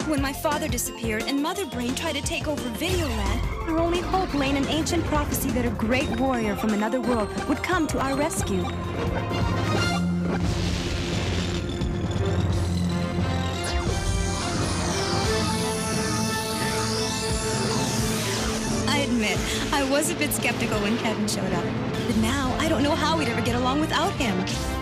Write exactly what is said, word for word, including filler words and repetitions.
When my father disappeared and Mother Brain tried to take over Videoland, our only hope lay in an ancient prophecy that a great warrior from another world would come to our rescue. I admit, I was a bit skeptical when Kevin showed up. But now, I don't know how we'd ever get along without him.